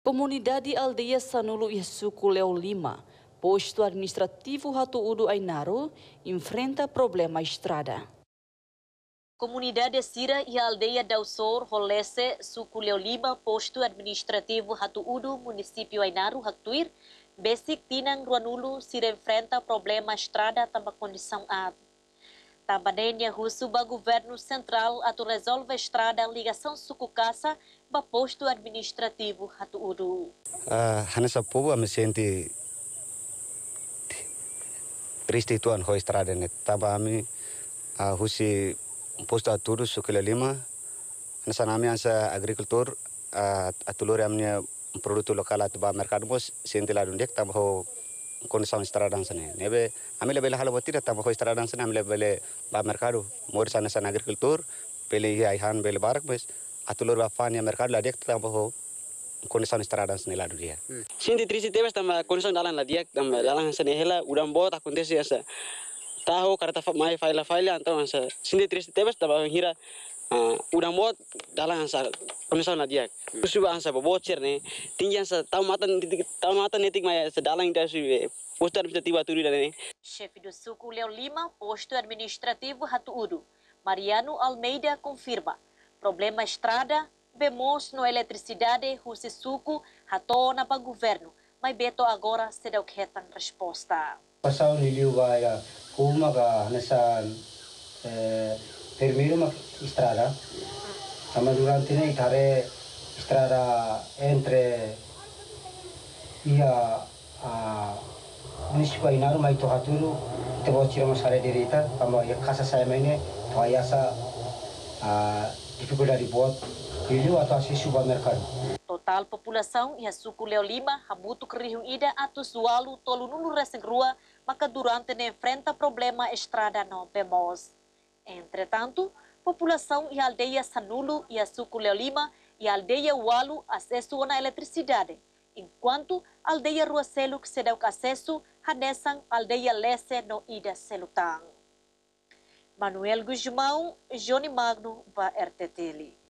Comunidade Aldeia Sanulu e Suku Leo Lima, posto administrativo Hatu Udu Ainaro, enfrenta problema estrada. Comunidade Sira e a aldeia Dausor, Rolese, Suku Leo Lima, posto administrativo Hatu Udu, município Ainaro, Haktuir, Basic Tinang Ruanulu, Sira enfrenta problema estrada também condição A. Também Rusuba governo central atu resolve a estrada ligação Suku Kasa, ba posto administrativo Hatu Udu. Hanessa povo me sente triste tuan ho estrada net. Taba ami husi posto Hatu Udu Suku Leo Lima. Hanessa nami ansa agricultor atulur amnya produto lokal atu ba mercado bos sente la dundek taba ho condição estrada sana. Nebe amile bela hala botira taba ho estrada sana amile bele ba mercado mor sana sana agricultor bele aihan bele barak bes atulur ba fania mercado la dek taba ho condição estrada sana la dunia. Sinti triste tebas tamba condição dalan la diak tamba dalan sana hela udam bot acontece asa. Tahu karata mai file antau asa. Sinti triste tebas tamba hira udam bot dalan asa condição la diak. Suba asa bot cerne tinggi asa tahu mata netik mai asa dalan itu posto administrativo Hatu Udu dane. Chefe do Suku Leo Lima, posto administrativo Hatu Udu, Mariano Almeida confirma. Problema estrada, vemos no eletricidade, Rusi Suku, ratona para governo, mas Beto agora se deu quieta resposta. Passau niliu vai uma nessa primeiro uma estrada, mas durante ne itare estrada entre a municipal Ainaro mai to Hatu Udu te bocira masare dirita kama ya kasa saya maine to ayasa dificuldade buat Rio atau si supermercado. Total população e a Suku Leo Lima, Habutu Kerihung Ida, Atus Walu, Tolunulu Reseng Rua, maka durante ne enfrenta problema estrada não vemos. Entretanto, população e a aldeia Sanulu e a Suku Leo Lima e a aldeia Walu acesso na eletricidade, enquanto a aldeia Rua Seluk se deu acesso a nessa aldeia Lese no Ida Selutang. Manuel Guzmão, Johnny Magno, va RTTL.